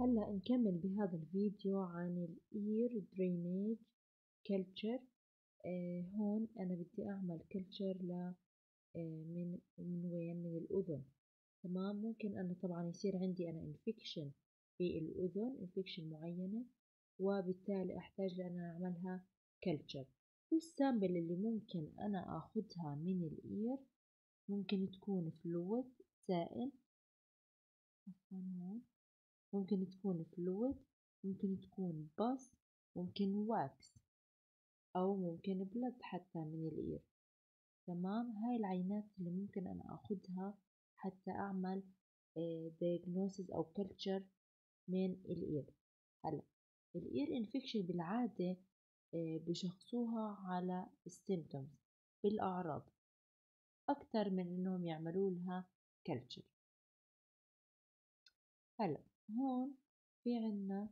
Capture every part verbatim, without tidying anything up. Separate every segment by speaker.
Speaker 1: هلأ نكمل بهذا الفيديو عن ال ear drainage culture. آه هون أنا بدي أعمل culture ل آه من من وين؟ من الأذن. تمام. ممكن أنا طبعا يصير عندي أنا infection في الأذن، infection معينة، وبالتالي أحتاج لأن أعملها culture. والسامبل اللي ممكن أنا أخذها من الإير ممكن تكون fluid سائل، ممكن تكون فلويد، ممكن تكون بس، ممكن واكس، أو ممكن بلد حتى من الإير. تمام. هاي العينات اللي ممكن أنا أخدها حتى أعمل diagnosis أو culture من الإير. هلا الإير انفكشن بالعادة بشخصوها على السيمتومز، بالأعراض، أكتر من إنهم يعملوا لها culture. هلا هون في عنا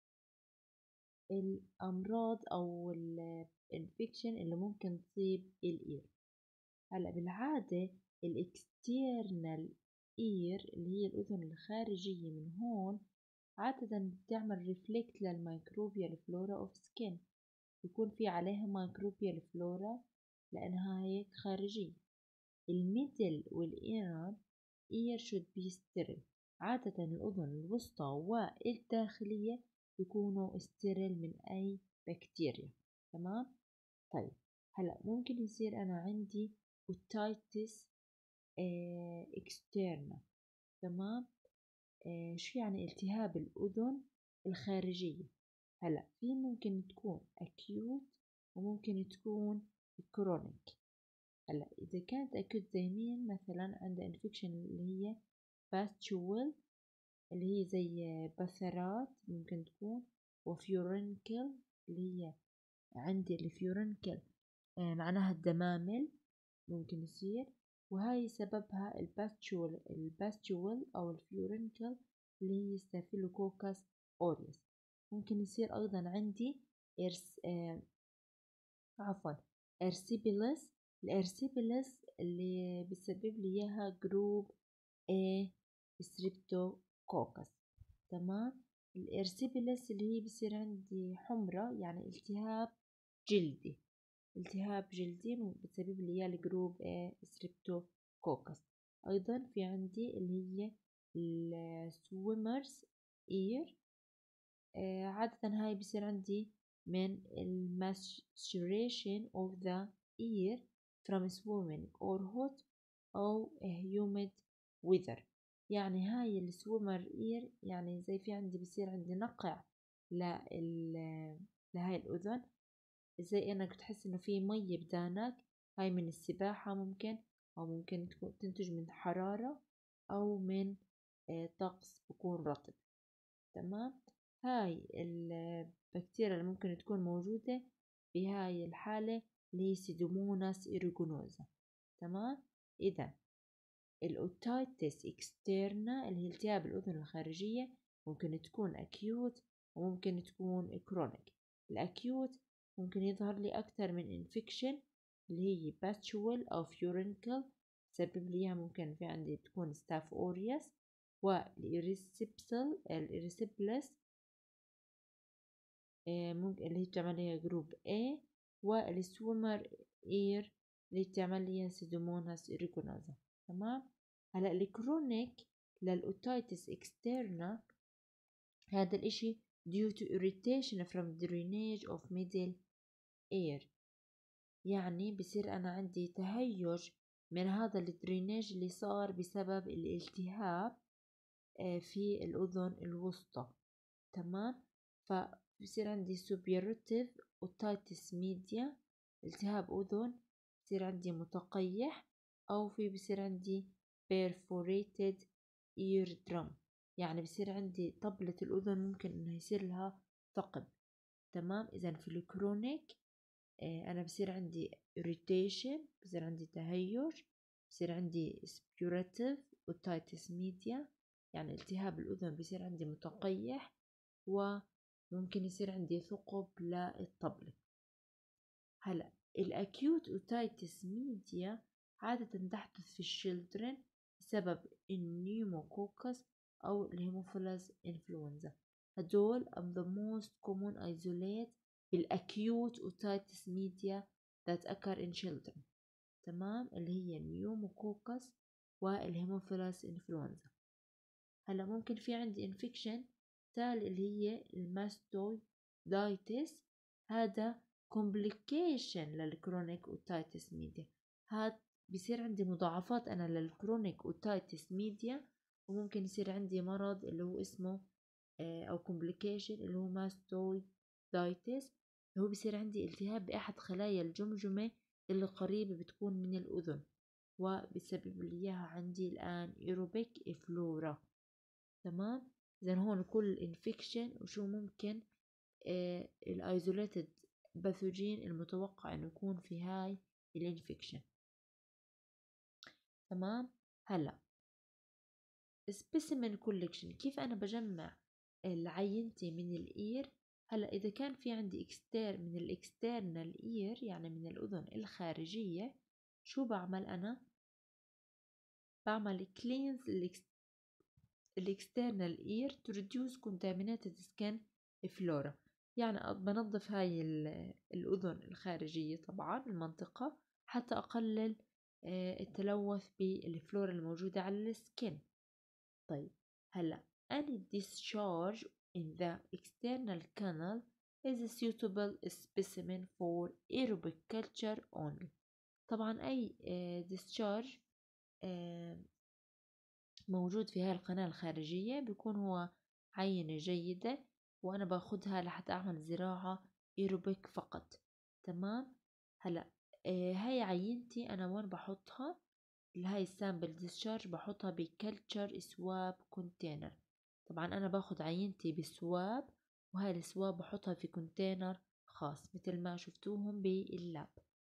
Speaker 1: الأمراض أو الانفكشن اللي ممكن تصيب الإير. هلا بالعادة الاكسترنال إير اللي هي الأذن الخارجية من هون عادة بتعمل ريفلكت للميكروبيال فلورا أوف سكين، يكون في عليها ميكروبيال فلورا لأنها هيك خارجية. الميدل والإنر إير should be sterile. عادة الأذن الوسطى والداخلية يكونوا ستيريل من أي بكتيريا. تمام. طيب هلا ممكن يصير أنا عندي اوتايتس اه اكسترنا. تمام. اه شو يعني؟ التهاب الأذن الخارجية. هلا في ممكن تكون acute وممكن تكون chronic. هلا إذا كانت acute زي مين؟ مثلا عندها infection اللي هي باستشوال اللي هي زي بثرات ممكن تكون، وفيورنكل اللي هي عندي الفيورنكل آه معناها الدمامل ممكن يصير، وهاي سببها الباستشوال الباستشوال أو الفيورنكل اللي هي ستافيلوكوكس أوريوس. ممكن يصير أيضا عندي إرس آه عفوا إرسيبيلس. الإرسيبيلس اللي بيسبب لي إياها جروب A ستريبتوكوكس. تمام. الإرسيبيلس اللي هي بصير عندي حمرة، يعني التهاب جلدي، التهاب جلدي بتسبب لي إياه الجروب A ستريبتوكوكس. أيضا في عندي اللي هي السويمرز إير. آه عادة هاي بصير عندي من الماستريشن of the ear from swimming or hot أو humid weather. يعني هاي السويمر إير يعني زي في عندي بصير عندي نقع لهاي الأذن، زي انك تحس انه في مي بدانك. هاي من السباحة ممكن، او ممكن تكون تنتج من حرارة او من آه طقس بكون رطب. تمام. هاي البكتيريا اللي ممكن تكون موجودة في هاي الحالة اللي هي سيدوموناس إيريجونوزا. تمام. إذا الأوتايتس إكسترنا اللي هي التهاب الأذن الخارجية ممكن تكون أكيوت وممكن تكون كرونيك. الأكيوت ممكن يظهر لي أكثر من إنفكشن اللي هي باستشوال أو فيورنكل، تسبب ليها ممكن في عندي تكون ستاف أوريوس، والإريسيبسل الإريسيبلس ممكن اللي هي بتعمل ليها جروب A، والسويمر إير اللي بتعمل ليها سيدوموناس إيريجونوزا. تمام. هلا الكرونيك للأوتايتس إكسترنا هذا الإشي due to irritation from drainage of middle ear، يعني بصير أنا عندي تهيج من هذا الدرينيج اللي صار بسبب الالتهاب في الأذن الوسطى. تمام. فبصير عندي سوبيرتيف اوتايتس ميديا، التهاب أذن، بصير عندي متقيح، أو في بصير عندي perforated eardrum، يعني بصير عندي طبلة الأذن ممكن إنه يصير لها ثقب. تمام. إذا في الكرونيك أنا بصير عندي irritation، بصير عندي تهيج، بصير عندي suppurative otitis media، يعني التهاب الأذن بصير عندي متقيح، وممكن يصير عندي ثقب للطبلة. هلا الأكيوت أوتايتس ميديا عادة تحدث في الشيلدرن بسبب النيوموكوكس أو الهيموفيلس إنفلونزا. هدول are the most common isolate بالacute otitis media that occur in children. تمام، اللي هي النيوموكوكس والهيموفيلس انفلونزا. هلا ممكن في عندي انفكشن تالي اللي هي الماستويدايتس، هذا كومبليكيشن للكرونيك اوتايتس ميديا. هاد بيصير عندي مضاعفات انا للكرونيك اوتايتس ميديا، وممكن يصير عندي مرض اللي هو اسمه او كومبليكيشن اللي هو ماستويدايتس، اللي هو بيصير عندي التهاب بأحد خلايا الجمجمة اللي قريبة بتكون من الأذن، وبسبب لي إياها عندي الآن ايروبيك فلورا. تمام، إذا هون كل انفكشن وشو ممكن آه الايزوليتد باثوجين المتوقع انه يكون في هاي الانفكشن. تمام، هلا specimen collection، كيف انا بجمع عينتي من الاير؟ هلا اذا كان في عندي اكستير من الاكسترنال اير يعني من الاذن الخارجيه، شو بعمل انا؟ بعمل cleanse الاكسترنال اير to reduce contaminated skin flora، يعني بنظف هاي الاذن الخارجيه طبعا المنطقه حتى اقلل التلوث بالفلورا الموجوده على السكين. طيب هلا any discharge in the external canal is a suitable specimen for aerobic culture only. طبعا اي discharge موجود في هاي القناة الخارجية بيكون هو عينة جيدة، وأنا باخدها لحتى أعمل زراعة ايروبيك فقط. تمام، هلا آه هاي عينتي أنا وين بحطها؟ هاي السامبل ديسشارج بحطها بكلتشر سواب كونتينر. طبعا أنا باخد عينتي بسواب، وهاي السواب بحطها في كونتينر خاص مثل ما شفتوهم باللاب،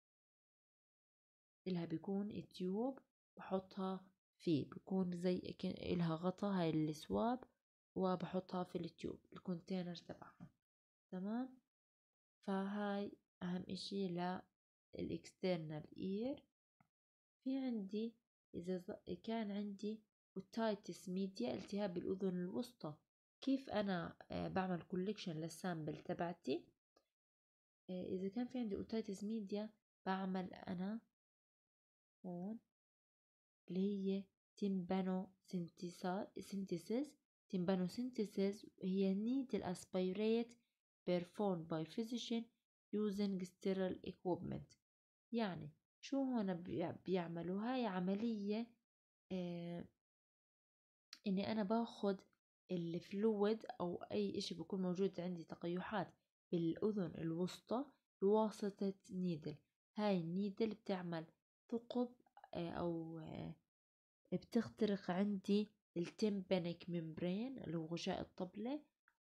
Speaker 1: إلها بيكون التيوب بحطها فيه، بيكون زي إلها غطا هاي السواب، وبحطها في التيوب الكونتينر تبعها. تمام، فهاي أهم إشي للإكسترنال إير. في عندي إذا كان عندي اوتايتس ميديا التهاب الأذن الوسطى، كيف أنا بعمل كوليكشن للسامبل تبعتي؟ إذا كان في عندي اوتايتس ميديا بعمل أنا هون اللي هي تيمبانو سينتيسيس. تيمبانو سينتيسيس هي needle aspirate performed by physician using sterile equipment. يعني شو هون بيعملوا؟ هاي عملية آه اني انا باخد الفلويد او اي اشي بيكون موجود عندي تقيحات بالاذن الوسطى بواسطة نيدل. هاي النيدل بتعمل ثقب آه او آه بتخترق عندي التمبانيك ممبرين اللي هو غشاء الطبلة،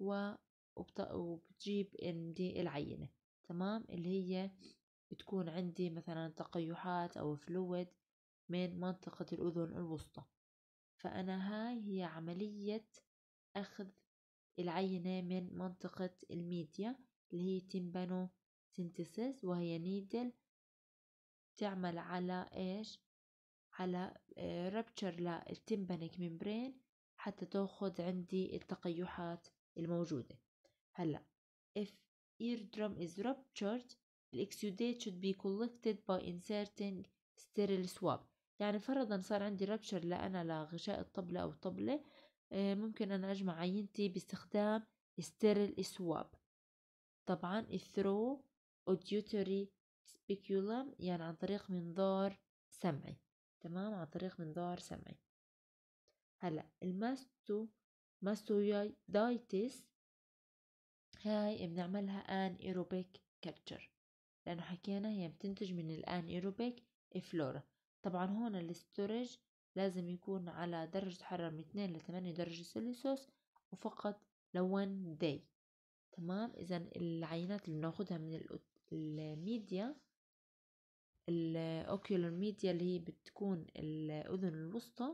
Speaker 1: وبتجيب عندي العينة. تمام، اللي هي بتكون عندي مثلا تقيحات أو فلويد من منطقة الأذن الوسطى. فأنا هاي هي عملية أخذ العينة من منطقة الميديا اللي هي تيمبانو سينتيسيس، وهي نيدل تعمل على إيش؟ على رابتشر للتمبانيك ممبرين حتى تاخد عندي التقيحات الموجودة. هلا if eardrum is ruptured the exudate should be collected by inserting sterile swab. يعني فرضا صار عندي رابتشر لأنا لغشاء الطبلة أو طبلة، ممكن أنا أجمع عينتي باستخدام sterile swab. طبعا through auditory speculum يعني عن طريق منظار سمعي. تمام، عن طريق منظار سمعي. هلا الماستو ماستويدايتس هاي بنعملها ان ايروبيك كلتشر، لانه حكينا هي بتنتج من الان ايروبيك فلورا. طبعا هون الاستورج لازم يكون على درجة حرارة من اثنين ل ثمانية درجة سلسيوس، وفقط لون داي. تمام، اذا العينات اللي بناخدها من الميديا الاوكيولر ميديا اللي هي بتكون الاذن الوسطى،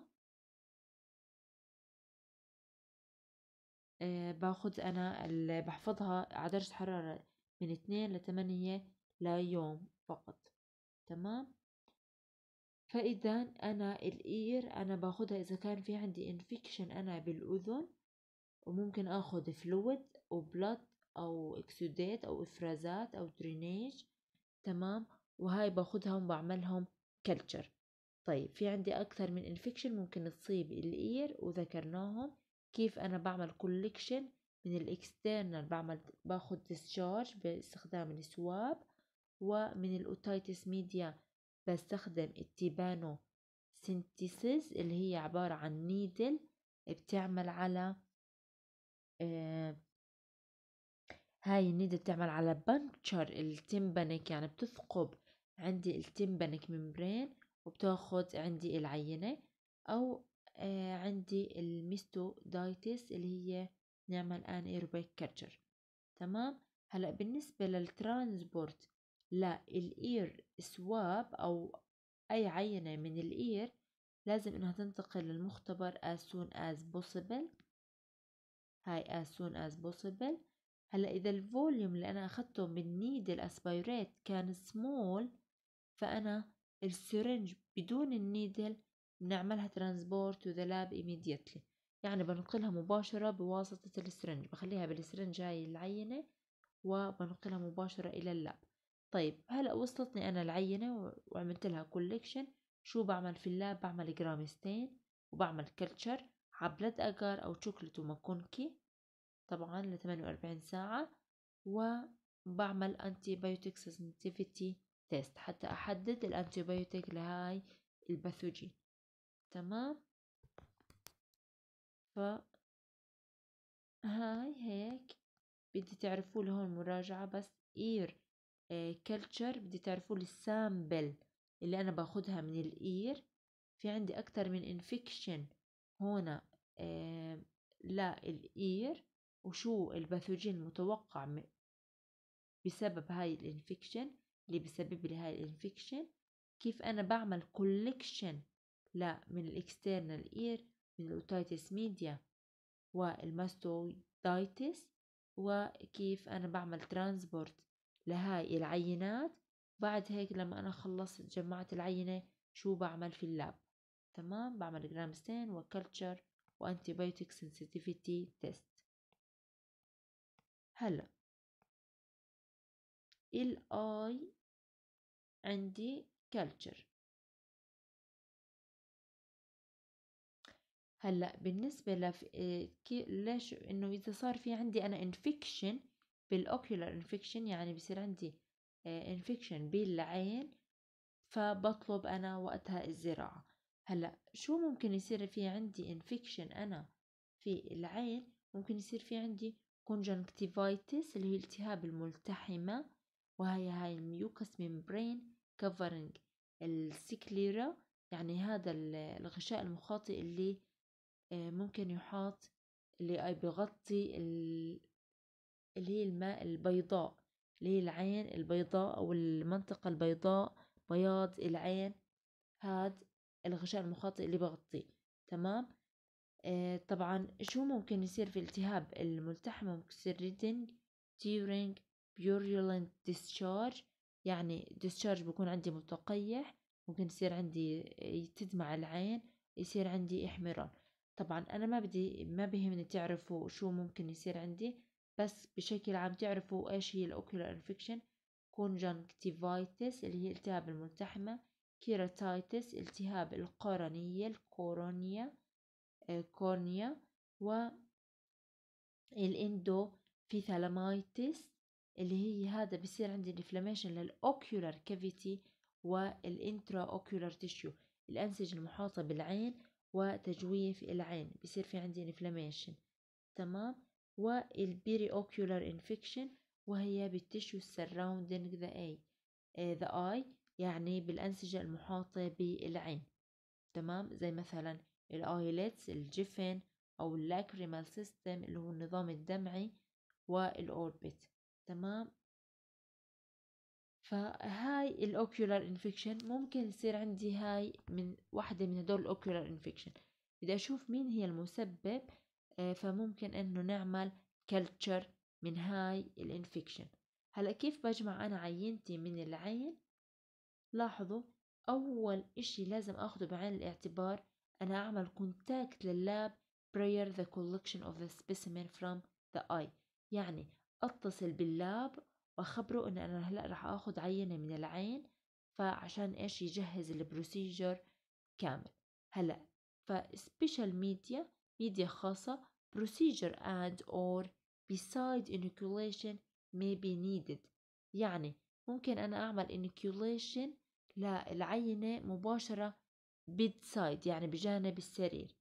Speaker 1: أه باخد انا بحفظها على درجة حرارة من اثنين لثمانية ليوم فقط. تمام، فاذا انا الاير انا باخدها اذا كان في عندي انفكشن انا بالاذن، وممكن اخد فلويد وبلد او اكسودات او افرازات او درينيج. تمام. وهاي باخدها وبعملهم كلتشر. طيب في عندي اكثر من انفكشن ممكن تصيب الاير وذكرناهم. كيف انا بعمل كوليكشن من الاكسترنال، بعمل باخد ديسشارج باستخدام السواب، ومن الاوتايتس ميديا بستخدم التيبانو سينتيسيس اللي هي عبارة عن نيدل بتعمل على آه هاي النيدل بتعمل على بنكتشر التمبانيك، يعني بتثقب عندي التمبانيك ممبرين وبتاخد عندي العينة. او آه عندي الميستودايتس اللي هي نعمل ان ايروبيك كلتشر. تمام. هلا بالنسبة للترانسبورت للإير سواب أو أي عينة من الإير، لازم إنها تنتقل للمختبر as soon as possible. هاي as soon as possible. هلا إذا الفوليوم اللي أنا أخدته من نيدل أسبيريت كان سمول، فأنا السرنج بدون النيدل بنعملها ترانسبورت to the lab immediately، يعني بنقلها مباشرة بواسطة السرنج، بخليها بالسرنج هاي العينة وبنقلها مباشرة إلى اللاب. طيب هلأ وصلتني أنا العينة وعملت لها كوليكشن. شو بعمل في اللاب؟ بعمل جرامستين وبعمل كلتشر عبلد أجار أو شوكولاتة وماكونكي طبعا ل ثمانية وأربعين ساعة، وبعمل انتي بايوتيك سنسيتيفيتي تيست حتى أحدد الانتي بايوتيك لهاي الباثوجين. تمام. فهاي هيك بدي تعرفوا لي هون مراجعة بس. اير كلتشر بدي تعرفوا لي السامبل اللي انا باخدها من الاير. في عندي اكتر من انفكشن هنا آه لا الاير، وشو الباثوجين المتوقع بسبب هاي الانفكشن اللي بسبب لي هاي الانفكشن. كيف انا بعمل كولكشن لا من الاكسترنال اير من الاوتايتس ميديا والماستودايتس، وكيف أنا بعمل ترانسبورت لهاي العينات. بعد هيك لما أنا خلصت جمعت العينة شو بعمل في اللاب؟ تمام. بعمل جرامستين وكلتشر وانتيبيوتيك سنسيتيفيتي تيست. هلا الاي عندي كلتشر. هلا بالنسبه لف... إيه كي... ليش انه اذا صار في عندي انا انفكشن بالاوكيولار انفكشن، يعني بصير عندي انفكشن بالعين، فبطلب انا وقتها الزراعه. هلا شو ممكن يصير في عندي انفكشن انا في العين؟ ممكن يصير في عندي conjunctivitis اللي هي التهاب الملتحمه، وهي هاي الميوكس ممبرين كفرنج السكليرا، يعني هذا الغشاء المخاطي اللي ممكن يحاط اللي بيغطي اللي هي الماء البيضاء اللي هي العين البيضاء أو المنطقة البيضاء بياض العين، هاد الغشاء المخاطي اللي بغطيه. تمام. آه طبعا شو ممكن يصير في التهاب الملتحمة؟ ممكن يصير reading during purulent discharge، يعني discharge بكون عندي متقيح، ممكن يصير عندي تدمع العين، يصير عندي احمرار. طبعا انا ما بدي ما بيهمني تعرفوا شو ممكن يصير عندي، بس بشكل عام تعرفوا ايش هي الاوكيولار انفكشن. كونجنكتيفايتس اللي هي التهاب الملتحمة، كيراتايتس التهاب القرنية الكورونيا كورنيا، والاندوفيثالامايتس اللي هي هذا بصير عندي انفلاميشن للاوكيولار كافيتي والانترا اوكيولار تيشيو الانسجه المحاطه بالعين وتجويف العين، بصير في عندي انفلاميشن. تمام. والبيري اوكيولار انفكشن وهي بالتيشيو سراوندينج ذا اي ذا اي، يعني بالانسجه المحاطه بالعين. تمام. زي مثلا الايلتس الجفن او اللاكريمال سيستم اللي هو النظام الدمعي والاوربت. تمام. فهاي الاوكيولار انفكشن ممكن يصير عندي هاي من واحدة من هدول الاوكيولار انفكشن. بدي اشوف مين هي المسبب، آه فممكن انه نعمل كلتشر من هاي الانفكشن. هلا كيف بجمع انا عينتي من العين؟ لاحظوا أول إشي لازم أخده بعين الاعتبار، أنا أعمل كونتاكت لللاب prior the collection of the specimen from the eye. يعني اتصل باللاب واخبره ان انا هلا راح اخذ عينة من العين، فعشان ايش يجهز البروسيجر كامل. هلا فسبيشال ميديا ميديا خاصة procedure and or beside inoculation may be needed. يعني ممكن أنا أعمل inoculation للعينة مباشرة bedside يعني بجانب السرير.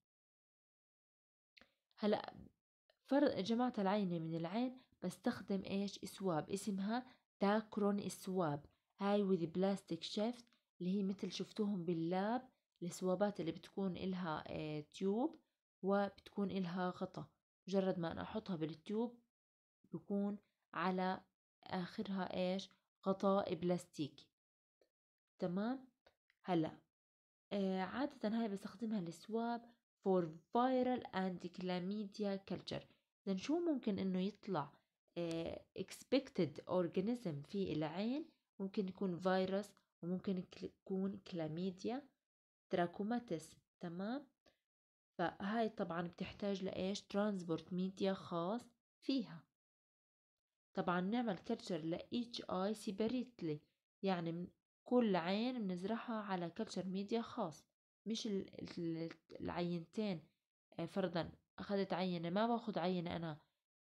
Speaker 1: هلا فرق جماعة العينة من العين بستخدم إيش اسواب اسمها داكرون اسواب، هاي with plastic shaft اللي هي مثل شفتوهم باللاب السوابات اللي بتكون إلها اه تيوب وبتكون إلها غطا، مجرد ما أنا أحطها بالتيوب بكون على آخرها إيش غطاء بلاستيكي. تمام. هلا آه عادة هاي بستخدمها السواب for viral and chlamydia culture. إذن شو ممكن إنه يطلع آه expected organism في العين؟ ممكن يكون فيروس وممكن يكون كلاميديا تراكوماتيس. تمام. فهاي طبعا بتحتاج لإيش ترانسبورت ميديا خاص فيها. طبعا نعمل كلتشر لإيتش آي سيبريتلي، يعني كل عين بنزرعها على كلتشر ميديا خاص، مش العينتين. فرضا أخذت عينة، ما باخد عينة أنا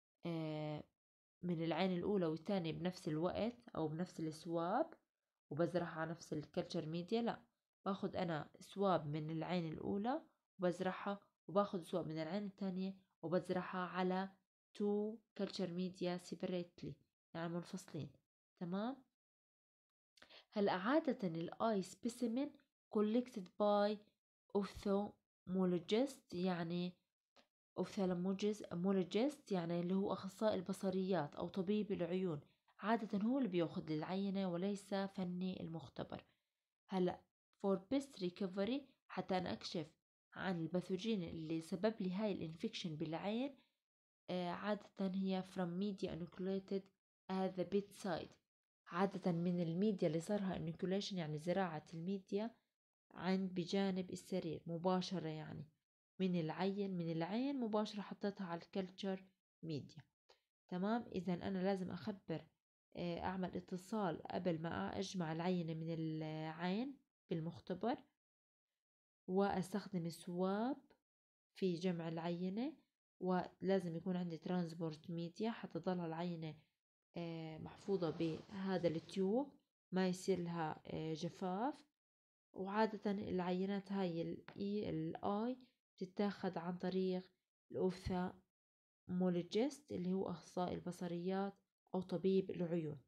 Speaker 1: من العين الأولى والثانية بنفس الوقت أو بنفس السواب وبزرعها على نفس الكلتشر ميديا، لا، باخد أنا سواب من العين الأولى وبزرعها، وباخد سواب من العين الثانية وبزرعها على two culture media separately يعني منفصلين. تمام. هلا عادة الاي specimen collected by ophthalmologist يعني ophthalmologist يعني اللي هو أخصائي البصريات أو طبيب العيون، عادة هو اللي بيأخذ العينة وليس فني المختبر. هلا for best recovery حتى أنا أكشف عن الباثوجين اللي سبب لي هاي الانفكشن بالعين، آه عادة هي from media inoculated at the bedside، عادة من الميديا اللي صارها inoculation يعني زراعة الميديا عند بجانب السرير مباشرة، يعني من العين من العين مباشرة حطيتها على الكلتشر ميديا. تمام. إذا أنا لازم أخبر آه أعمل اتصال قبل ما أجمع العينة من العين بالمختبر، وأستخدم سواب في جمع العينة، ولازم يكون عندي ترانسبورت ميديا حتى تضل العينة محفوظة بهذا التيوب ما يصير لها جفاف. وعادة العينات هاي الاي الاي بتتاخد عن طريق الاوفثالمولوجيست اللي هو اخصائي البصريات او طبيب العيون.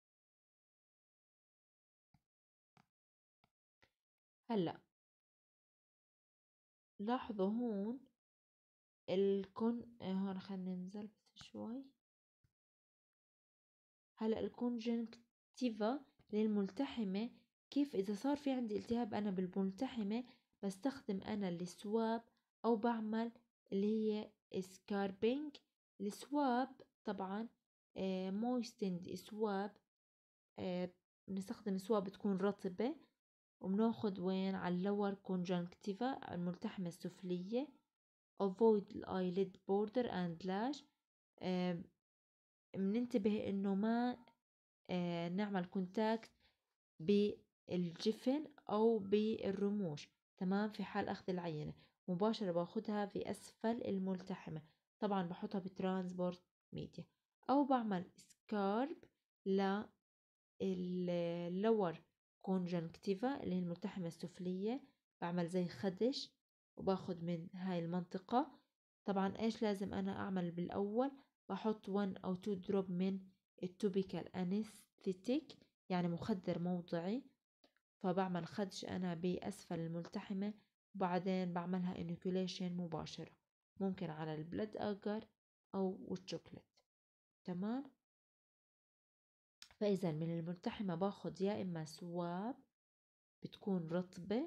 Speaker 1: هلا لاحظوا هون الكون هون خلينا ننزل بس شوي. هلا الكونجنكتيفا للملتحمة، كيف إذا صار في عندي التهاب أنا بالملتحمة بستخدم أنا السواب أو بعمل اللي هي سكاربينج. السواب طبعا مويستند سواب، بنستخدم سواب تكون رطبة وبناخد وين على اللور كونجنكتيفا الملتحمة السفلية. avoid eyelid border and lash، بننتبه انه ما آه نعمل كونتاكت بالجفن او بالرموش. تمام. في حال اخذ العينة مباشرة باخدها في اسفل الملتحمة، طبعا بحطها بترانسبورت ميديا او بعمل سكارب للور كونجنكتيفا اللي هي الملتحمة السفلية، بعمل زي خدش وباخد من هاي المنطقة. طبعا ايش لازم انا اعمل بالاول؟ بحط one أو two دروب من التوبيكال أنستيتيك يعني مخدر موضعي، فبعمل خدش أنا بأسفل الملتحمة وبعدين بعملها إنوكوليشن مباشرة، ممكن على البلد أجر أو الشوكولات. تمام. فإذا من الملتحمة باخد يا إما سواب بتكون رطبة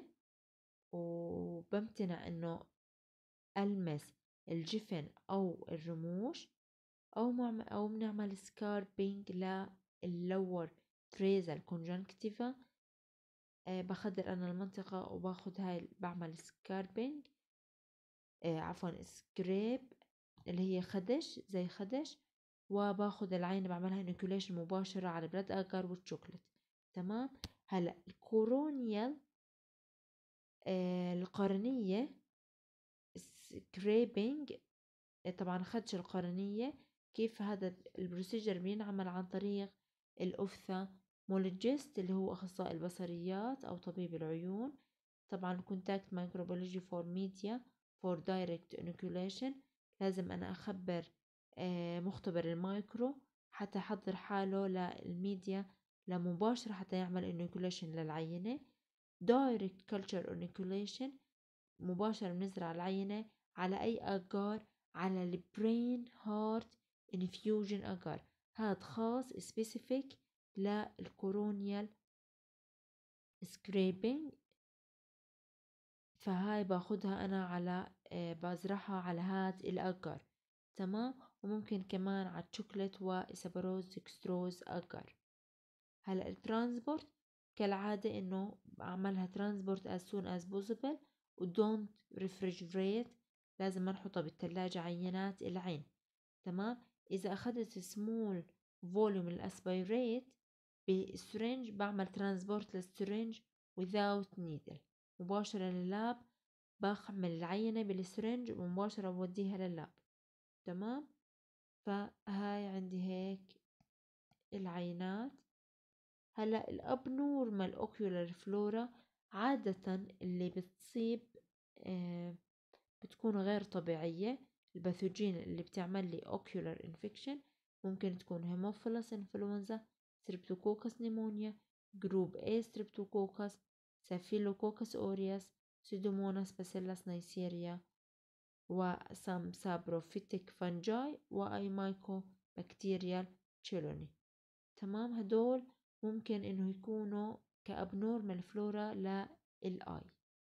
Speaker 1: وبمتنع إنه ألمس الجفن أو الرموش، أو معم أو بنعمل سكاربينج للور تريزال كونجنكتيفا. أه بخدر أنا المنطقة وباخد هاي بعمل سكاربينج آه عفوا سكريب اللي هي خدش زي خدش، وباخد العينة بعملها انوكيوليشن مباشرة على البلاد اجر والشوكولات. تمام. هلا الكورونيال آه القرنية سكريبينج، طبعا خدش القرنية. كيف هذا البروسيجر بينعمل؟ عن طريق الأوفثالمولوجيست اللي هو أخصائي البصريات أو طبيب العيون. طبعا كونتاكت مايكروبيولوجي فور ميديا فور دايركت انوكيوليشن، لازم أنا أخبر مختبر المايكرو حتى يحضر حاله للميديا لمباشرة حتى يعمل انوكيوليشن للعينة. دايركت كلتشر انوكيوليشن، مباشرة بنزرع العينة على أي أجار؟ على البرين هارت انفيوجن أجار، هاد خاص سبيسيفيك للكورونيال سكريبينج. فهاي باخدها أنا على آه بزرعها على هاد الأجار. تمام. وممكن كمان على الشوكولات وإسابروز ديكستروز أجار. هلا الترانسبورت كالعادة إنه بعملها ترانسبورت as soon as possible و don't refrigerate، لازم نحطها بالثلاجة عينات العين. تمام. إذا أخذت سمول فوليوم الأسبيريت بسرنج بعمل ترانسبورت للسرنج without needle، مباشرة لللاب، بحمل العينة بالسرنج ومباشرة بوديها لللاب. تمام. فهاي عندي هيك العينات. هلا الابنورمال اوكيولار فلورا عادة اللي بتصيب آه بتكون غير طبيعية. الباثوجين اللي بتعمل لي اوكيولار انفكشن ممكن تكون هيموفيلس انفلونزا، ستريبتوكوكس نيمونيا، جروب A ستريبتوكوكس، سافيلوكوكس اوريوس، سيدوموناس باسيلاس نيسيريا، وسام سابروفيتيك فانجاي، واي مايكو بكتيريال تشيلوني. تمام. هدول ممكن انه يكونوا كابنورمال فلورا للاي.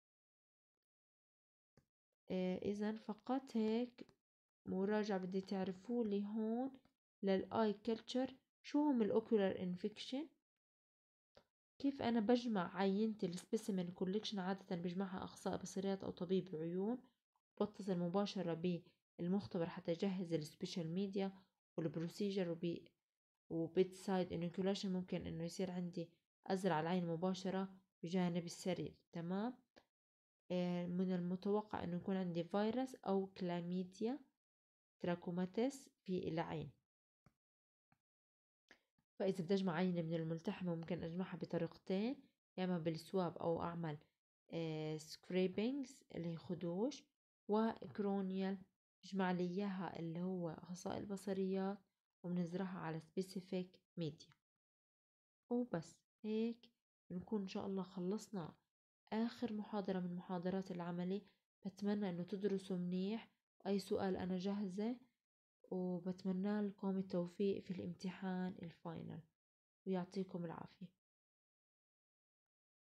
Speaker 1: آه اذا فقط هيك مراجعة بدي تعرفوا لي هون للاي كلتشر شو هم الاوكولار انفكشن، كيف انا بجمع عينة السبيسيمن كوليكشن. عادة بجمعها اخصائي بصريات او طبيب عيون، بتصل مباشرة بالمختبر حتى يجهز السبيشال ميديا والبروسيجر وبي وبيت سايد انوكيوليشن. ممكن انه يصير عندي ازرع العين مباشرة بجانب السرير. تمام. آه من المتوقع انه يكون عندي فيروس او كلاميديا تراكوماتيس في العين. فاذا بدي اجمع عينة من الملتحمة ممكن اجمعها بطريقتين، يا اما بالسواب او اعمل آه سكريبينجز اللي هي خدوش، وكرونيال بجمع لي اياها اللي هو اخصائي البصريات وبنزرعها على سبيسيفيك ميديا. وبس هيك نكون إن شاء الله خلصنا آخر محاضرة من محاضرات العملي. بتمنى إنه تدرسوا منيح، أي سؤال أنا جاهزة، وبتمنى لكم التوفيق في الامتحان الفاينل، ويعطيكم العافية.